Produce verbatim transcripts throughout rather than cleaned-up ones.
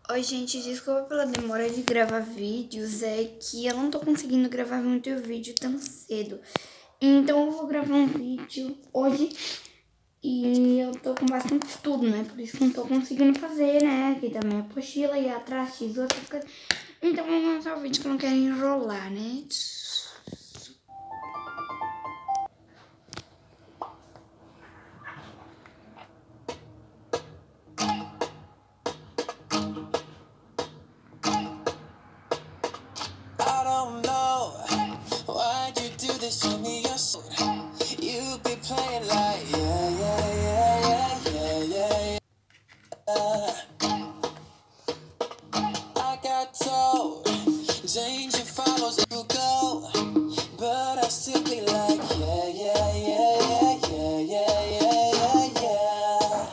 Oi, gente, desculpa pela demora de gravar vídeos, é que eu não tô conseguindo gravar muito vídeo tão cedo. Então eu vou gravar um vídeo hoje e eu tô com bastante estudo, né? Por isso que não tô conseguindo fazer, né? Aqui também a apostila e atrás X outras coisas. Então vamos lançar o vídeo que eu não quero enrolar, né? Show me your soul. You be playing like yeah, yeah, yeah, yeah, yeah, yeah, yeah. I got told danger follows you go, but I still be like yeah, yeah, yeah, yeah, yeah, yeah, yeah,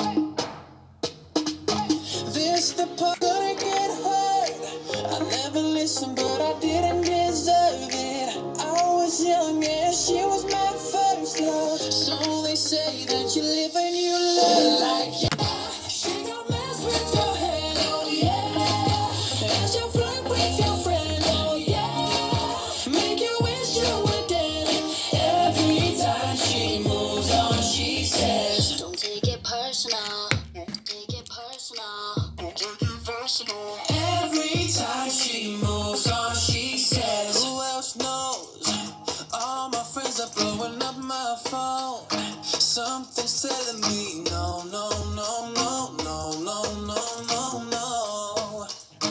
yeah. This the part that I get hurt. I never listened, but I didn't deserve it. I was young and she was my first love. So they say that you live and you learn. Like yeah, she gon' mess with your head, oh yeah. And she'll flirt with your friend, oh yeah. Make you wish you were dead. Every time she moves on, she says, don't take it personal. Take it personal. Don't take it personal. Every time she moves on, she says, who else knows? All my friends are blowing up my phone. Something's telling me no, no, no, no, no, no, no, no, no.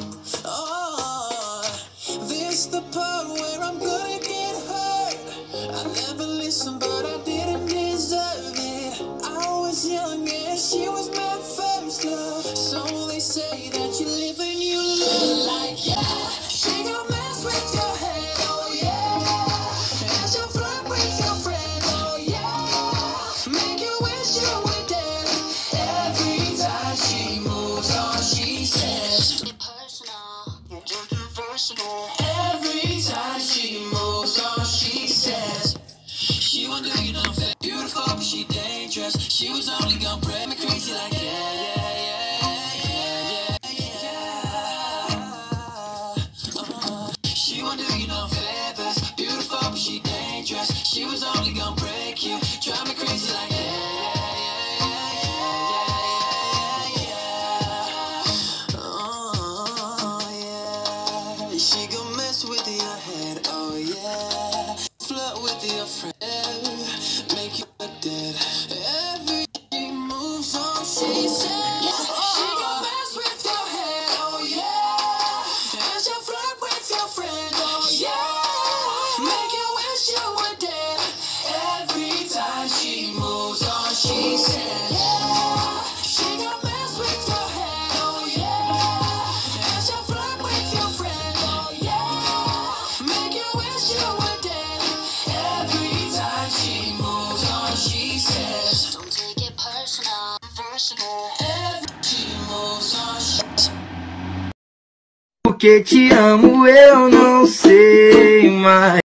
Oh, this the part where I'm gonna get hurt. I never listened, but I didn't deserve it. I was young and she was my first love. So they say that you live and you learn. Like yeah, she gon' mess with your head, oh yeah. And she'll flirt with your friend, oh yeah. Make you wish you were dead. Every time she moves on, she says, take it personal. Don't take it personal. Every time she moves on, she says, she won't do you nothing. Beautiful, but she dangerous. She was only gonna break me crazy like yeah, yeah, yeah, yeah, yeah, yeah. Uh, she won't do you no favors. Beautiful, but she dangerous. She was only gonna break you, drive me crazy like yeah, yeah, yeah, yeah, yeah, yeah. Oh yeah, she gon' mess with your head. Oh yeah, flirt with your friend, make you look dead. Every she moves on, she says, she gon' mess with your head. Oh yeah, and she'll flirt with your friend. Oh yeah, make you wish you were dead. Every time she moves on, she says, yeah, she gon' mess with your head. Oh yeah, and she'll flirt with your friend. Oh yeah, make you wish you were dead. Every time she moves on, she says, don't take it personal. Personal. Every she moves on, she Porque te amo eu não sei mais.